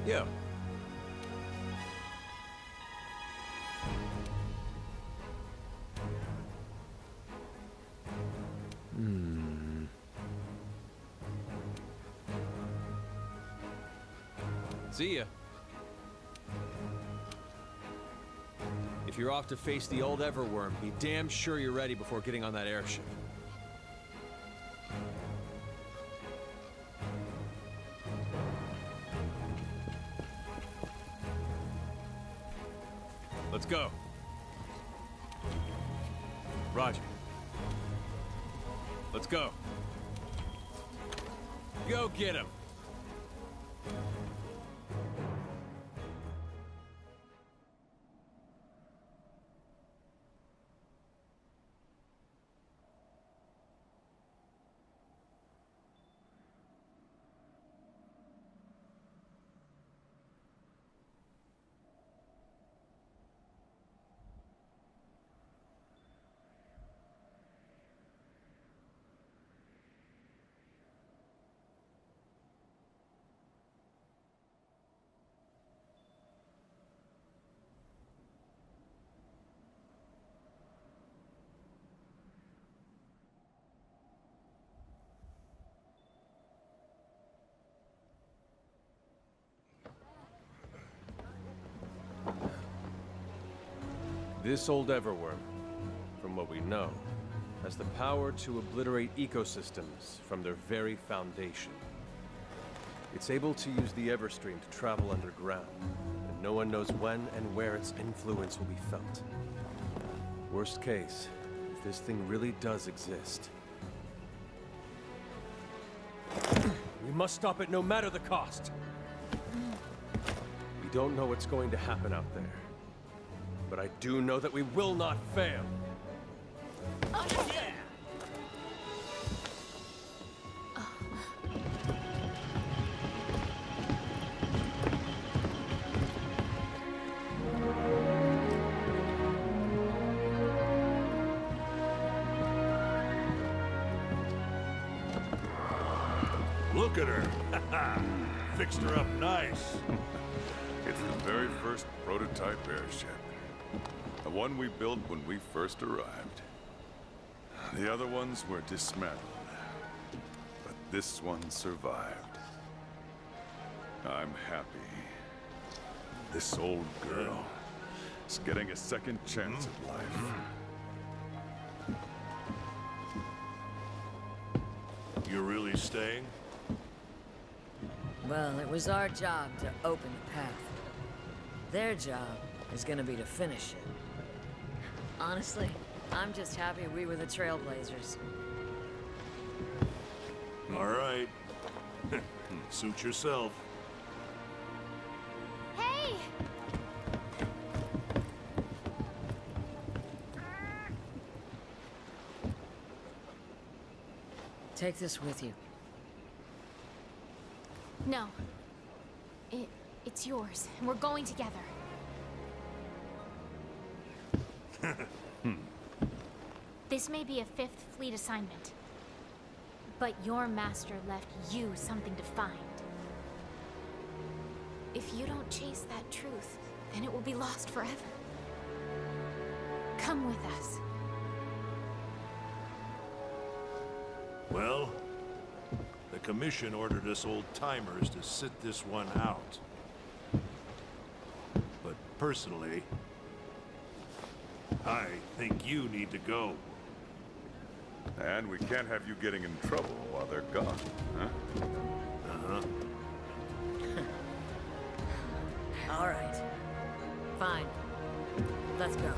Yeah. See ya. If you're off to face the old Everworm, be damn sure you're ready before getting on that airship. Let's go. Roger. Let's go. Go get him. This old Everworm, from what we know, has the power to obliterate ecosystems from their very foundation. It's able to use the Everstream to travel underground, and no one knows when and where its influence will be felt. Worst case, if this thing really does exist, we must stop it no matter the cost. We don't know what's going to happen out there, but I do know that we will not fail. Yeah! Look at her. Fixed her up nice. It's the very first prototype airship. The one we built when we first arrived. The other ones were dismantled. But this one survived. I'm happy. This old girl is getting a second chance at life. You're really staying? Well, it was our job to open the path. Their job is gonna be to finish it. Honestly, I'm just happy we were the trailblazers. All right. Suit yourself. Hey! Take this with you. No. It's yours, and we're going together. This may be a 5th Fleet assignment, but your master left you something to find. If you don't chase that truth, then it will be lost forever. Come with us. Well, the Commission ordered us old-timers to sit this one out. But personally, I think you need to go. And we can't have you getting in trouble while they're gone, huh? Uh-huh. All right. Fine. Let's go.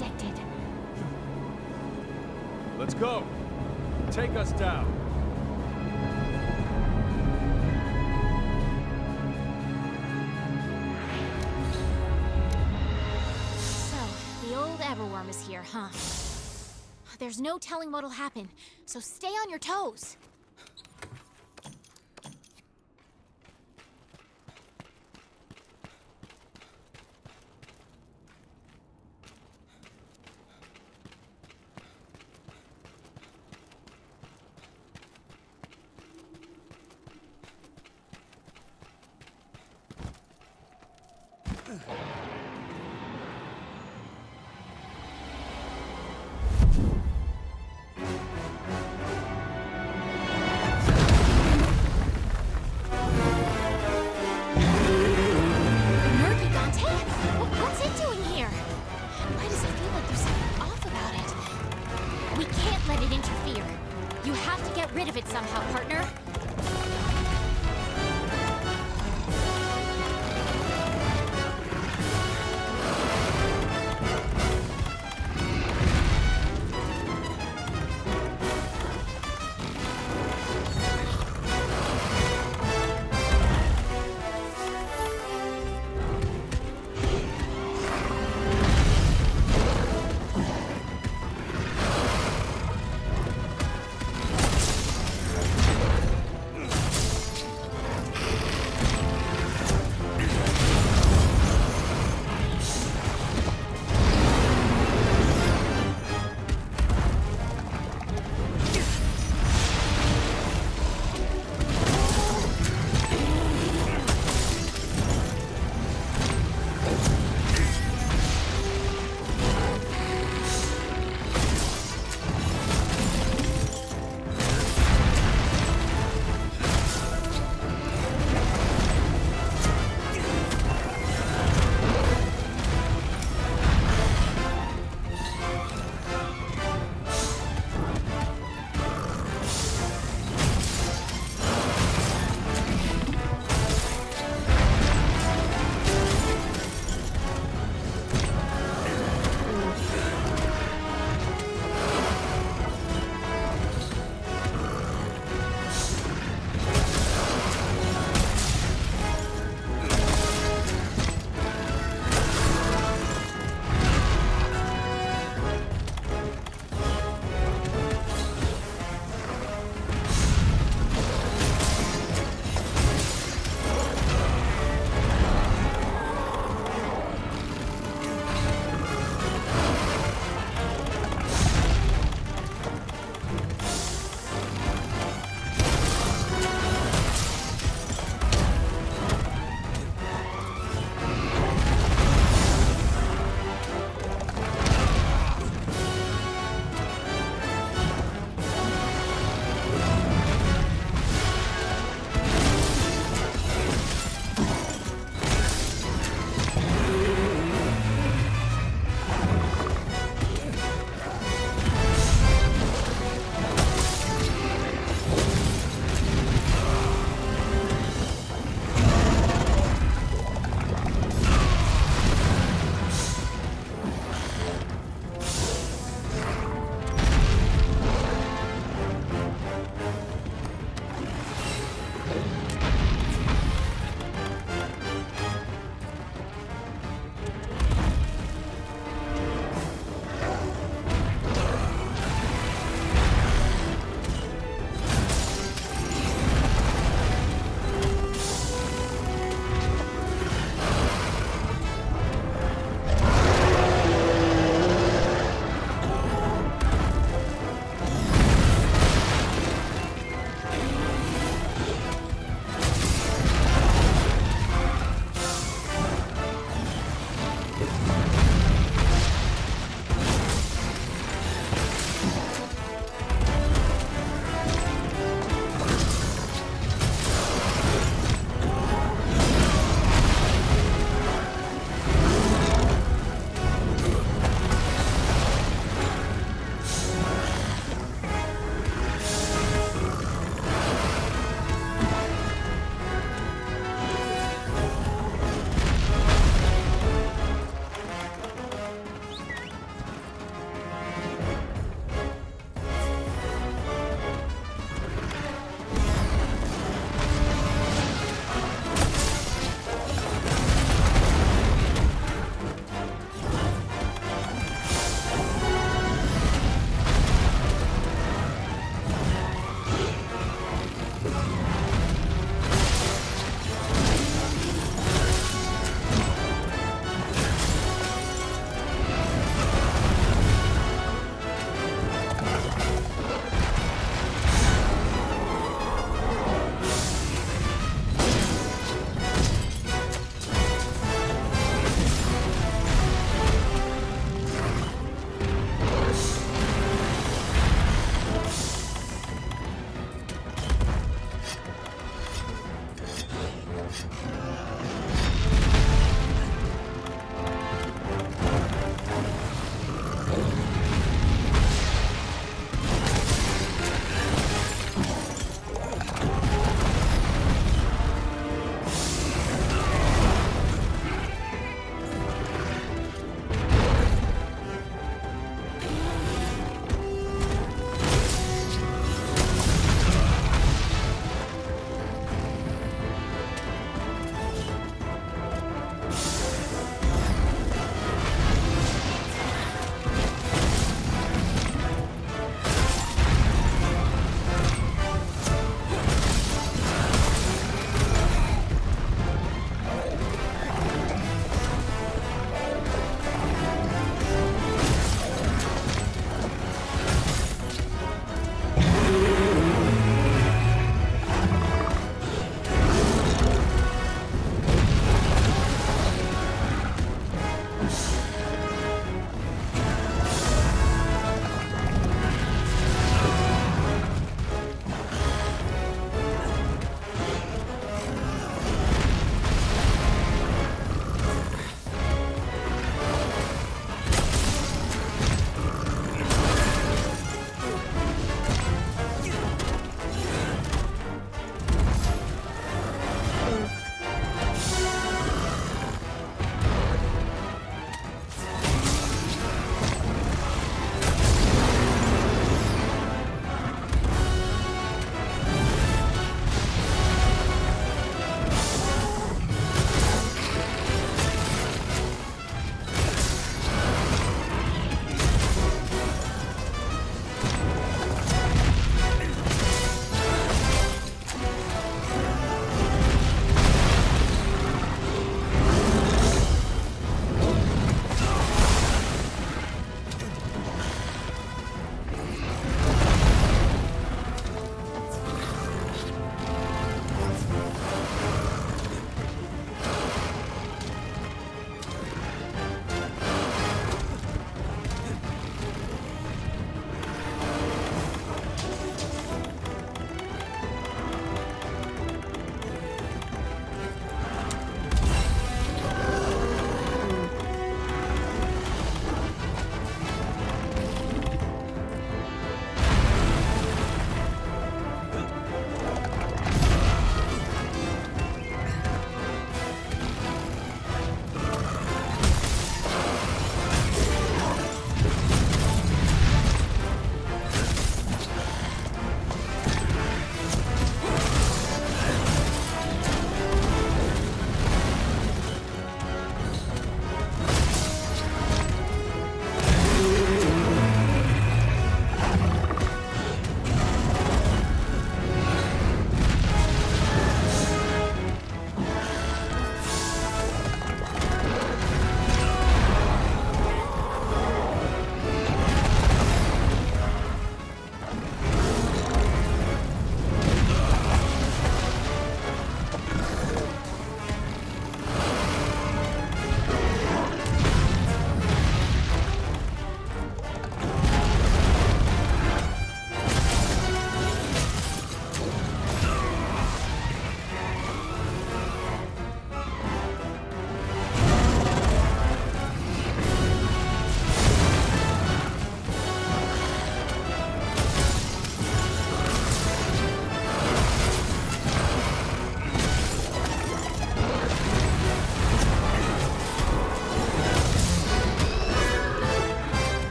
predicted. Let's go. Take us down. So, the old Everworm is here, huh? There's no telling what'll happen, so stay on your toes. Let it interfere. You have to get rid of it somehow, partner.